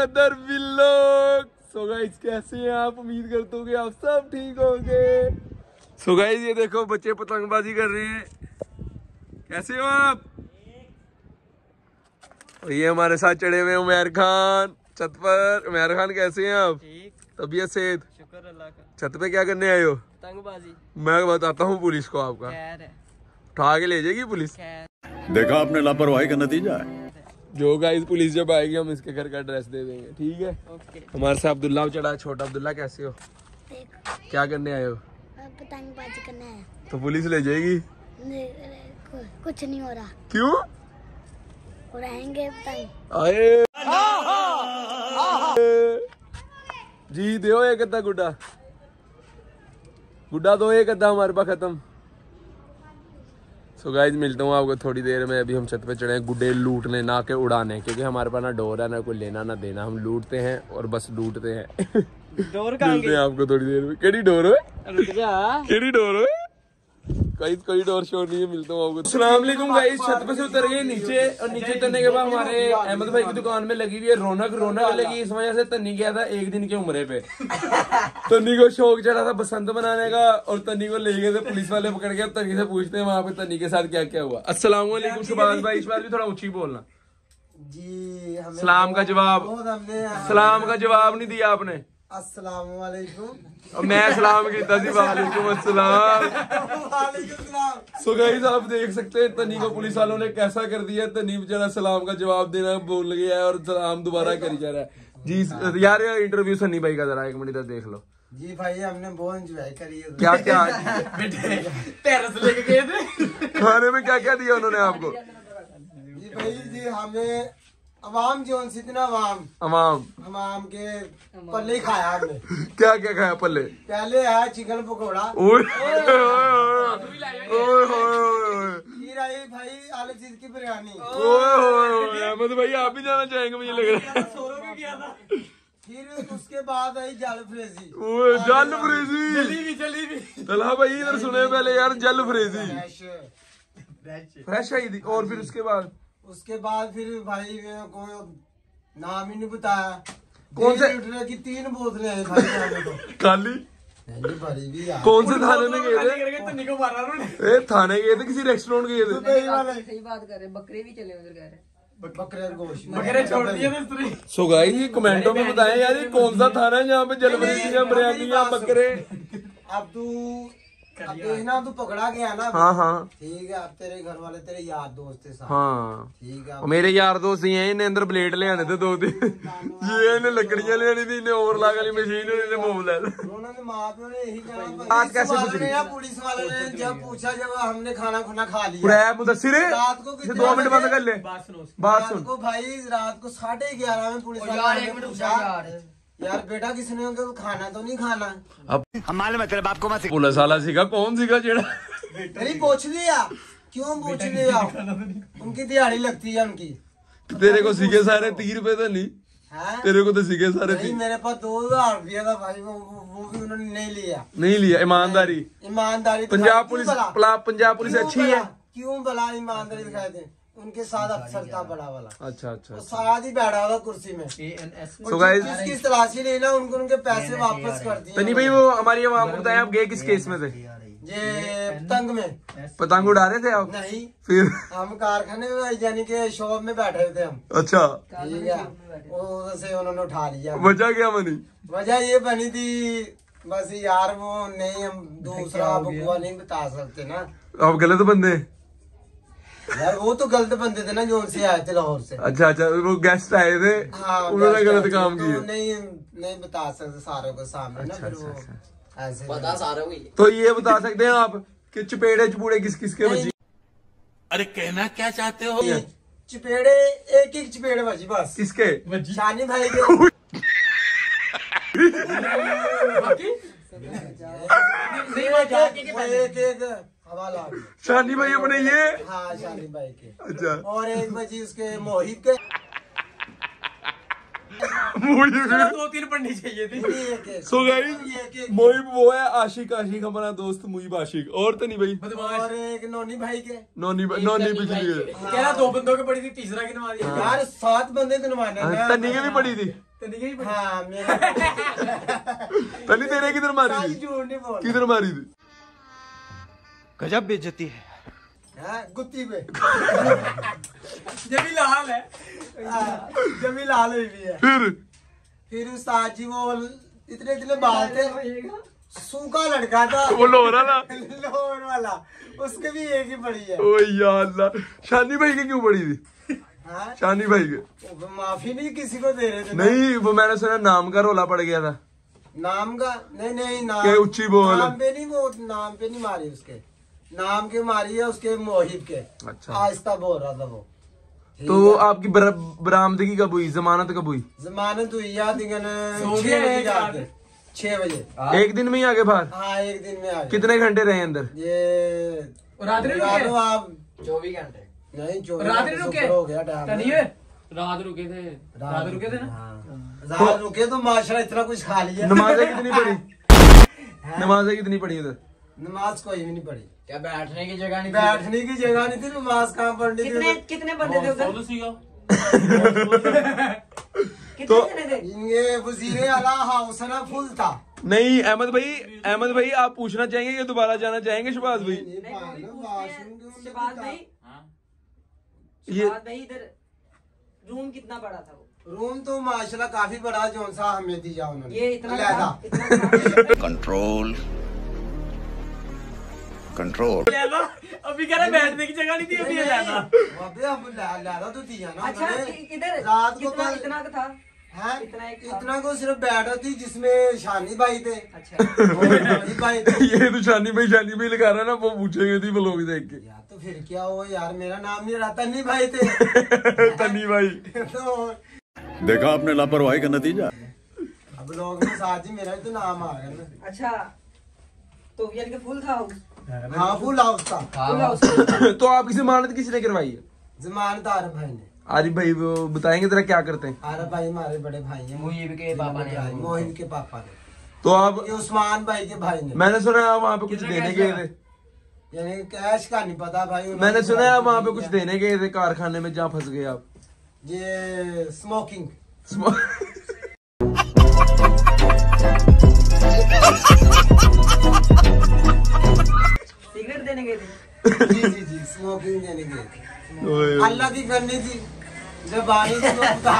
गदर विलोक। So guys कैसे हैं आप? उम्मीद करता हूँ कि आप सब ठीक होंगे। सो गाइस ये देखो बच्चे पतंगबाजी कर रहे हैं। कैसे हो आप? और ये हमारे साथ चढ़े हुए उमैर खान छत पर। उमैर खान कैसे हैं आप? ठीक, तबीयत सेहत? शुक्र अल्लाह का। छत पे क्या करने आए हो? पतंगबाजी। मैं बताता हूँ पुलिस को आपका। खैर है, उठा के ले जाएगी पुलिस। खैर देखा आपने लापरवाही का नतीजा है। जो गाइस पुलिस जब आएगी हम इसके घर का एड्रेस दे देंगे, ठीक है? ओके। हमारे साथ अब्दुल्ला चढ़ा है। छोटा अब्दुल्ला कैसे हो? क्या करने आए हो? पतंगबाजी करना है। तो पुलिस ले जाएगी? कुछ नहीं हो रहा। क्यों? उड़ाएंगे पतंग। आए जी दो एक अद्धा गुड्डा गुड्डा दो एक अद्धा हमारे पास खत्म। सो गाइस मिलता हूँ आपको थोड़ी देर में। अभी हम छत पे चढ़े हैं गुड्डे लूटने ना के उड़ाने, क्योंकि हमारे पास ना डोर है ना कोई लेना ना देना। हम लूटते हैं और बस लूटते हैं। डोर कहाँ मिलते हैं आपको थोड़ी देर में। केड़ी डोर है? रुक जा। केड़ी डोर है? कोई डोर शोर नहीं है। मिलता हूँ आपको। अस्सलाम वालेकुम गाइस। छत पे से उतर गए नीचे, और नीचे उतरने के बाद हमारे अहमद भाई की दुकान में लगी हुई है रौनक लगी। इस वजह से तन्नी गया था एक दिन के उम्रे पे। तन्नी को शौक चढ़ा था बसंत बनाने का, और तन्नी को ले गए थे पुलिस वाले पकड़ के। अब तन्नी से पूछते हैं वहाँ पे तन्नी के साथ क्या क्या हुआ। अस्सलाम वालेकुम शहबाज भाई। इस बार भी थोड़ा ऊंची बोलना जी। सलाम का जवाब, सलाम का जवाब नहीं दिया आपने। अस्सलाम वालेकुम। और मैं सलाम किया थी वालेकुम अस्सलाम। सो गाइस आप देख सकते हैं तन्नी को पुलिस वालों ने कैसा कर दिया। तन्नी बेचारा सलाम का जवाब देना भूल गया है और सलाम दोबारा करी जा रहा है। जी यार इंटरव्यू सन्नी भाई का जरा एक मिनट इधर देख लो। जी भाई हमने बहुत एंजॉय करी है। क्या क्या टेरेस लेके गए थे। खाने में क्या क्या दिया उन्होंने आपको? जी भाई जी हमें अवाम जो इतना अवाम हमाम के पल्ले खाया हमने। क्या क्या खाया पल्ले? पहले है चिकन पकौड़ा, फिर आई भाई आलू चीज की बिरयानी। अहमद भाई आप भी जाना चाहेंगे मुझे लग रहा है। फिर उसके बाद आई जल फ्रेजी। जल फ्रेजी तला भाई इधर सुने पहले यार। जल फ्रेजी फ्रेश आई थी। और फिर उसके बाद फिर भाई को नाम ही नहीं बताया। कौन से की 3 बोतलें आई भाई तो काली भरी भी यार। कौन से थाने में गए थे? थाने गए थे किसी रेस्टोरेंट गए थे? सही बात कर रहे, बकरे भी चले उधर कह रहे। बकरे गोश्त बकरे छोड़ दिए। सो गाइस ये कमेंटों में बताएं यार ये कौन सा थाना है जहाँ पे जलबरीया बिरयानियां बकरे। अब देखना तू पकड़ा गया ना। हाँ ठीक है। अब तेरे घर वाले तेरे यार दोस्त थे। हाँ ठीक है। मेरे यार दोस्त ही हैं। इन्हें अंदर ब्लेड ले आने थे 2 दिन। ये इन्हें लकड़ियां ले आनी थी, इन्हें ओवरलॉक वाली मशीन, इन्हें मोबाइल। उन्होंने माँ प्यो ने यही कहा। बात कैसे गुजरी? पुलिस वाले ने जब पूछा, जब हमने खाना खा लिया मुदस्सिर रात को 2 मिनट बंद कर ले। बात सुन को भाई रात को 11:30 में पुलिस वाले ने पूछा यार बेटा किसने खाना तो नहीं खाना। अब हमारे मतलब आपको मत पुलिस वाला सीखा कौन सीखा जेड़ा नहीं पूछ लिया। क्यों पूछ लिया? उनकी दिहाड़ी लगती है उनकी। तेरे को सीखे सारे 30 रुपए तो नहीं है? तेरे को तो सीखे सारे नहीं, मेरे पास 2000 रुपया था भाई। वो भी उन्होंने नहीं लिया। ईमानदारी पंजाब पुलिस अच्छी है। क्यों भला ईमानदारी दिखाई दे? उनके साथ अफसर था बड़ा वाला। अच्छा वो साथ ही बैठा हुआ कुर्सी में। So guys, जिसकी तलाशी लेना उनके पैसे वापस कर दिए। तनी भाई वो हमारी आपको बताया आप गए किस केस में थे? ये पतंग उड़ा रहे थे आप? नहीं, फिर हम कारखाने में यानी कि शॉप में बैठे हुए थे हम। अच्छा ठीक है। वो से उन्होंने उठा लिया। वजह क्या बनी? वजह ये बनी थी बस यार वो नहीं, हम दूसरा बकुआ नहीं बता सकते ना। आप गलत बंदे यार। वो तो गलत बंदे थे ना जो उनसे आए थे लाहौर से। अच्छा वो गेस्ट आए थे। हाँ, उन्होंने गलत काम किया। नहीं बता सकते सारों के सामने ना। फिर वो ऐसे बता सारा हुई। तो ये बता सकते हैं आप कि चपेड़े चपूड़े किस किस के बची? अरे कहना क्या चाहते हो? चपेड़े एक चपेड़ बची बस। किसके? शानी भाई के। एक हवाला शानी भाई अपने ये। हाँ शानी भाई के। अच्छा। और एक बची उसके मोहित के। 2-3 पढ़नी चाहिए थी। सो गाइस मोहिब वो है आशिक हमारा दोस्त मुहिब आशिक। और तो नहीं भाई। और एक नोनी भाई के। नोनी पिछली है। कह रहा 2 बंदों की पड़ी थी, तीसरा गिनवा दिया। यार 7 बंदे गिनवाने। तन्नी की भी पड़ी थी। हाँ मेरे तनी तेरे किधर मारी सारी थी? झूठ नहीं बोल किधर मारी थी? गजब बेइज्जती है। हाँ, गुत्ती पे जब लाल है जमी लाल हुई भी है। फिर उस्ताद जी वो इतने इतने बाल थे, सूखा लड़का था वो लोहरा ना। लोहर वाला, उसके भी एक ही पड़ी है। ओ या अल्लाह, शानी भाई के क्यों पड़ी थी? हाँ? शानी भाई के वो माफी नहीं किसी को दे रहे थे ना। नहीं, वो मैंने सुना नाम का रोला पड़ गया था। नाम का नहीं नाम के उच्ची बोल। नाम पे नहीं, वो नाम पे नहीं मारी, उसके नाम के मारी है, उसके मोहित के। अच्छा। आहिस्ता बोल रहा था वो। तो आपकी बरामदगी कब हुई? जमानत कब हुई? जमानत हुई याद 6 बजे। एक दिन में ही आगे बाहर? हाँ एक दिन में आ गए। कितने घंटे रहे अंदर? ये रात में लगा लो आप 24 घंटे नहीं 24 रात घंटे में से रुके? ऊपर हो गया टाइम। रात रुके थे ना रात रुके तो माशरा इतना कुछ खा लिया। नमाजें कितनी पढ़ी? नमाजें कितनी पढ़ी उधर? नमाज कोई भी नहीं पढ़ी। क्या बैठने की जगह नहीं थी? बैठने की जगह नहीं थी, नमाज कहाँ पढ़नी थी? कितने बंदे थे उधर? तो ये वजीरे आला हाउस है ना, फुल था। नहीं अहमद भाई आप पूछना चाहेंगे कि दोबारा जाना चाहेंगे शहबाज भाई? शहबाज भाई, ये भाई इधर रूम कितना बड़ा था? वो रूम तो माशाल्लाह काफी बड़ा, जो सा हमें दिया उन्होंने। ये इतना लहदा। Control control. अभी कह रहे बैठने की जगह नहीं थी, अभी अबे अब लहदा तो दिया ना अच्छा उन्होंने। इधर रात को कितना कल इतना का था? हाँ? इतना इतना को सिर्फ बैठा थी, जिसमें शानी भाई थे। अच्छा और मोहित भाई थे। ये तो शानी भाई लगा रहा है ना, वो पूछेंगे थी वो लोग देख के। यार तो फिर क्या हुआ यार, मेरा नाम नहीं रहा, तन्नी भाई थे। तन्नी भाई तो देखा आपने लापरवाही का नतीजा। अब लोग में साथ ही मेरा भी तो नाम आ गया ना। अच्छा, तो यानी कि फुल था हाँ फुल हाउस था। तो आपकी जमानत किसने करवाई है? जमानत आरिफ भाई ने। आरिफ भाई वो बताएंगे जरा क्या करते हैं? आरिफ भाई हमारे बड़े भाई हैं। मोहिब के पापा ने। मोहिब के पापा ने। तो आप, ये उस्मान भाई के भाई ने। मैंने सुना आप वहाँ पे कुछ देने गए थे। यानी कैश का नहीं पता भाई। मैंने सुना आप वहाँ पे कुछ देने गए थे कारखाने में, जहाँ फंस गए आप। ये स्मोकिंग। सिगरेट देने गए थे? जी स्मोकिंग देने गए थे। अल्लाह की करनी थी, जब आने की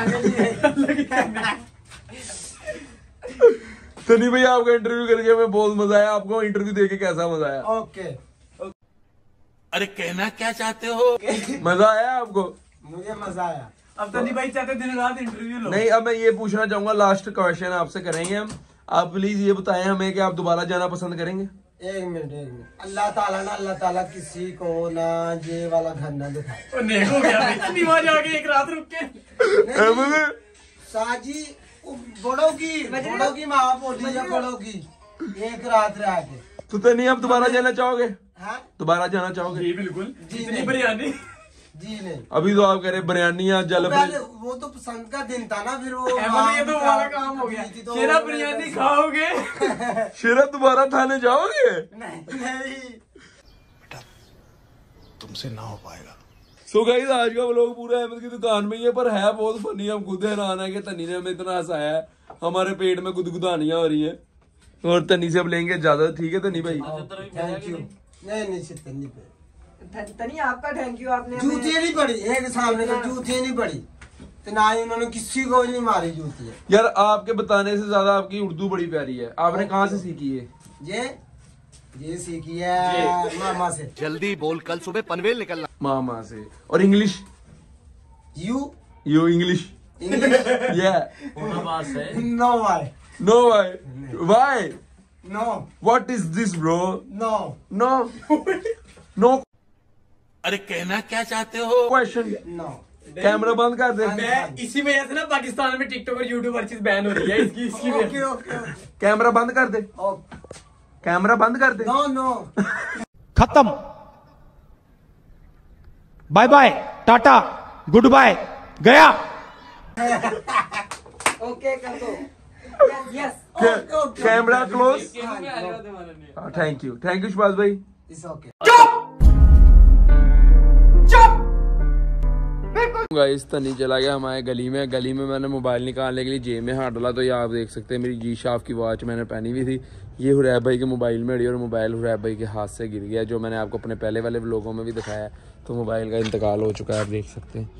तो नहीं भैया, आपका इंटरव्यू करके हमें बहुत मजा आया। आपको इंटरव्यू देके कैसा मजा आया? ओके। अरे कहना क्या चाहते हो? मजा आया आपको? मुझे मजा आया। अब तन्नी भाई चाहते दिन रात इंटरव्यू लो। नहीं, अब मैं ये पूछना चाहूंगा, लास्ट क्वेश्चन आपसे करेंगे हम। आप प्लीज ये बताएं हमें कि आप दोबारा जाना पसंद करेंगे? एक मिनट। अल्लाह ताला किसी को ना ये वाला घर ना दिखाए। नेक हो गया इतनी बार आगे एक रात रुक के। साजी बड़ों की माँ बोली है, बड़ों की एक रात रह के। तो नहीं आप दोबारा जाना चाहोगे? हाँ? दोबारा जाना चाहोगे? जी बिल्कुल। जी इतनी नहीं। बिरयानी जी नहीं। अभी तो आप कह रहे बिरयानी या जल पहले वो तो पसंद का दिन था ना, फिर वो ये तो हमारा काम हो गया। तो शेरा बिरयानी खाओगे? शेरा दोबारा खाने जाओगे? नहीं। तुमसे ना हो पाएगा। सो गाइस, आज का व्लॉग पूरा अहमद की दुकान में ही है, पर है बहुत फनी। हम खुद हैरान है कि तन्नी ने हमें इतना हंसाया है। हमारे पेट में गुदगुदानियां हो रही है। और तन्नी से अब लेंगे इजाजत, ठीक है तन्नी भाई? Thank you. नहीं तन्नी पे तनी आपका थैंक यू। आपने जूतियाँ नहीं पड़ी एक सामने तो जूतियाँ नहीं पड़ी, तो ना ही उन्होंने किसी को नहीं मारी जूतियाँ। यार आपके बताने से ज्यादा आपकी उर्दू बड़ी प्यारी है। आपने कहाँ से सीखी है? ये सीखी है मामा से। जल्दी बोल, कल सुबह पनवेल निकलना। मामा से। और इंग्लिश? You English? या no why. No why? No. What is this bro? No अरे कहना क्या चाहते हो? क्वेश्चन। नो। कैमरा बंद कर दे। मैं इसी वजह से ना पाकिस्तान में टिकटॉक और यूट्यूब हर चीज बैन हो रही है इसकी वजह ओके। कैमरा बंद कर दे। कैमरा बंद कर दे। नो। खत्म। Bye bye, tata, good bye, गया। ओके कर दो। Yes camera close. Thank you Shahbaz भाई। It's okay. गाइस तनी चला गया हमारे गली में मैंने मोबाइल निकालने के लिए जेब में हाथ डाला तो ये आप देख सकते हैं मेरी जी शाफ की वॉच मैंने पहनी हुई थी, ये हुरैब भाई के मोबाइल में अड़ी और मोबाइल हुरैब भाई के हाथ से गिर गया, जो मैंने आपको अपने पहले वाले व्लॉगों में भी दिखाया। तो मोबाइल का इंतकाल हो चुका है, आप देख सकते हैं।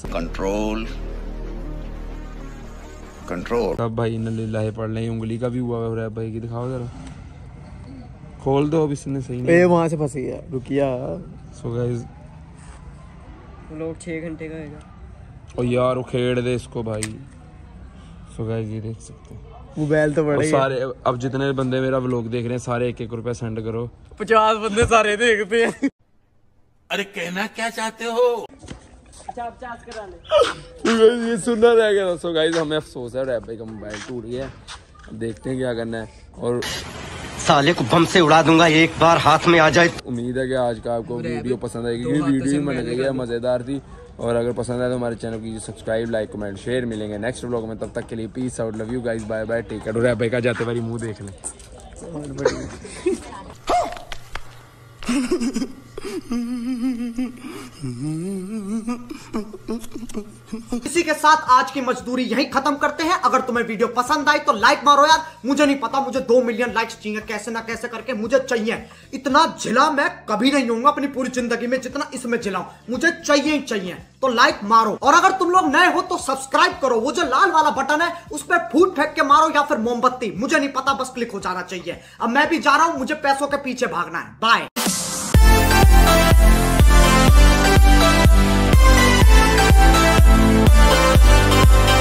कंट्रोल अब भाई इन्ना लिल्लाह पढ़ लें, उंगली का भी हुआ है हुरैब भाई की, दिखाओ जरा, खोल दो अब इसने सही नहीं, वहां से फंसी है, रुकिया। सो गाइस लोग 6 घंटे का है और यार वो खेड़ दे इसको भाई। सो गाइस ये देख सकते हैं मोबाइल तो बड़ा सारे, अब जितने बंदे मेरा व्लॉग देख रहे हैं सारे 1-1 रुपया सेंड करो। 50 बंदे सारे देखते हैं। अरे कहना क्या चाहते हो? 50 करा ले। ये सुनना रह गया। सो गाइस हमें अफसोस है रैप भाई का मोबाइल टूट गया, देखते हैं क्या करना है और साले को बम से उड़ा दूंगा एक बार हाथ में आ जाए। उम्मीद है कि आज का आपको वीडियो पसंद आएगी, क्योंकि वीडियो बनाने गया मजेदार थी, और अगर पसंद आए तो हमारे चैनल की सब्सक्राइब, लाइक, कमेंट, शेयर। मिलेंगे नेक्स्ट व्लॉग में, तब तक के लिए peace out, love you guys, bye bye, take care. Rap भाई का जाते बारी मुंह देख लें। इसी के साथ आज की मजदूरी यहीं खत्म करते हैं। अगर तुम्हें वीडियो पसंद आई तो लाइक मारो यार, मुझे नहीं पता, मुझे 2 मिलियन लाइक्स चाहिए, कैसे ना कैसे करके मुझे चाहिए। इतना झिला मैं कभी नहीं होऊंगा अपनी पूरी जिंदगी में जितना इसमें झिलाऊं, मुझे चाहिए ही चाहिए। तो लाइक मारो, और अगर तुम लोग नए हो तो सब्सक्राइब करो, वो जो लाल वाला बटन है उस पर फूट फेंक के मारो या फिर मोमबत्ती, मुझे नहीं पता, बस क्लिक हो जाना चाहिए। अब मैं भी जा रहा हूं, मुझे पैसों के पीछे भागना है। Bye. We'll be right back.